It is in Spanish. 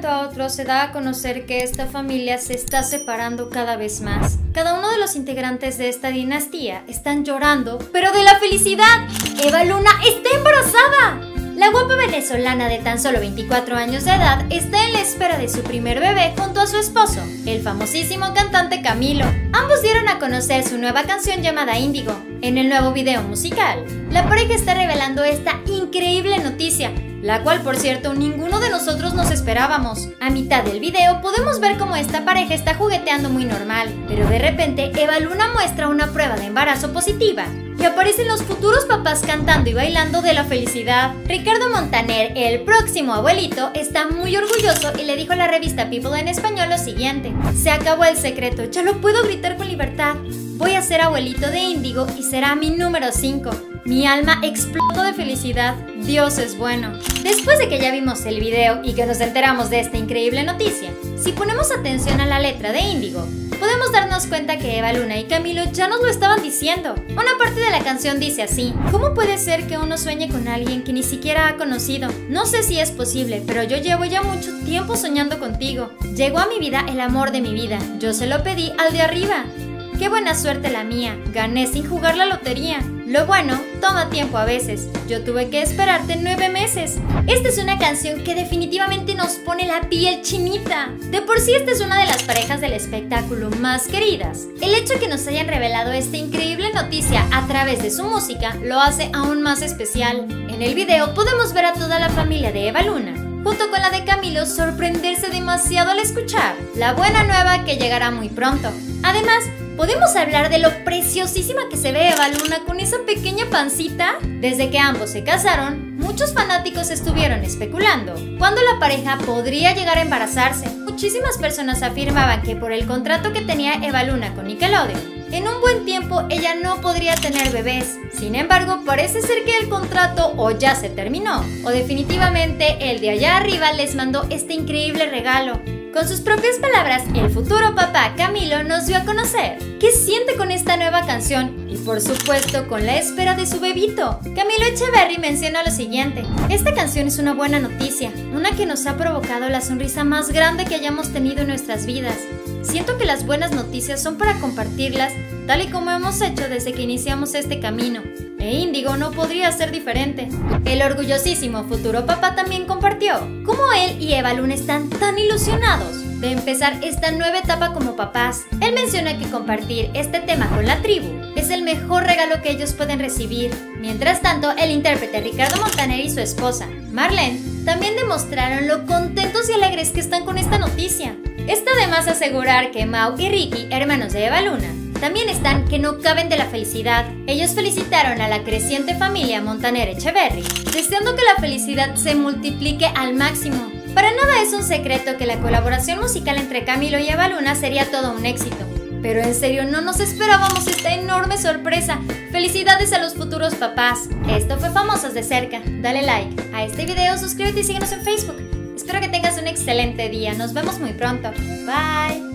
momento a otro se da a conocer que esta familia se está separando cada vez más. Cada uno de los integrantes de esta dinastía están llorando, pero de la felicidad. Eva Luna está embarazada. La guapa venezolana de tan solo 24 años de edad está en la espera de su primer bebé junto a su esposo, el famosísimo cantante Camilo. Ambos dieron a conocer su nueva canción llamada Índigo. En el nuevo video musical, la pareja está revelando esta increíble noticia, la cual, por cierto, ninguno de nosotros nos esperábamos. A mitad del video podemos ver cómo esta pareja está jugueteando muy normal, pero de repente Eva Luna muestra una prueba de embarazo positiva y aparecen los futuros papás cantando y bailando de la felicidad. Ricardo Montaner, el próximo abuelito, está muy orgulloso y le dijo a la revista People en español lo siguiente: se acabó el secreto, ya lo puedo gritar con libertad. Voy a ser abuelito de Índigo y será mi número 5. Mi alma explotó de felicidad. Dios es bueno. Después de que ya vimos el video y que nos enteramos de esta increíble noticia, si ponemos atención a la letra de Índigo, podemos darnos cuenta que Eva Luna y Camilo ya nos lo estaban diciendo. Una parte de la canción dice así: ¿cómo puede ser que uno sueñe con alguien que ni siquiera ha conocido? No sé si es posible, pero yo llevo ya mucho tiempo soñando contigo. Llegó a mi vida el amor de mi vida. Yo se lo pedí al de arriba. Qué buena suerte la mía, gané sin jugar la lotería. Lo bueno toma tiempo a veces, yo tuve que esperarte 9 meses. Esta es una canción que definitivamente nos pone la piel chinita. De por sí esta es una de las parejas del espectáculo más queridas. El hecho de que nos hayan revelado esta increíble noticia a través de su música lo hace aún más especial. En el video podemos ver a toda la familia de Eva Luna, junto con la de Camilo, sorprenderse demasiado al escuchar la buena nueva que llegará muy pronto. Además, podemos hablar de lo preciosísima que se ve Eva Luna con esa pequeña pancita. Desde que ambos se casaron, muchos fanáticos estuvieron especulando cuándo la pareja podría llegar a embarazarse. Muchísimas personas afirmaban que por el contrato que tenía Eva Luna con Nickelodeon, en un buen tiempo ella no podría tener bebés. Sin embargo, parece ser que el contrato o ya se terminó, o definitivamente el de allá arriba les mandó este increíble regalo. Con sus propias palabras, el futuro papá Camilo nos dio a conocer qué siente con esta nueva canción y, por supuesto, con la espera de su bebito. Camilo Echeverry menciona lo siguiente: esta canción es una buena noticia, una que nos ha provocado la sonrisa más grande que hayamos tenido en nuestras vidas. Siento que las buenas noticias son para compartirlas, tal y como hemos hecho desde que iniciamos este camino. E Índigo no podría ser diferente. El orgullosísimo futuro papá también compartió cómo él y Eva Luna están tan ilusionados de empezar esta nueva etapa como papás. Él menciona que compartir este tema con la tribu es el mejor regalo que ellos pueden recibir. Mientras tanto, el intérprete Ricardo Montaner y su esposa, Marlene, también demostraron lo contentos y alegres que están con esta noticia. Está de más asegurar que Mau y Ricky, hermanos de Eva Luna, también están que no caben de la felicidad. Ellos felicitaron a la creciente familia Montaner Echeverry, deseando que la felicidad se multiplique al máximo. Para nada es un secreto que la colaboración musical entre Camilo y Eva Luna sería todo un éxito. Pero en serio, no nos esperábamos esta enorme sorpresa. Felicidades a los futuros papás. Esto fue Famosas de Cerca. Dale like a este video, suscríbete y síguenos en Facebook. Espero que tengas un excelente día. Nos vemos muy pronto. Bye.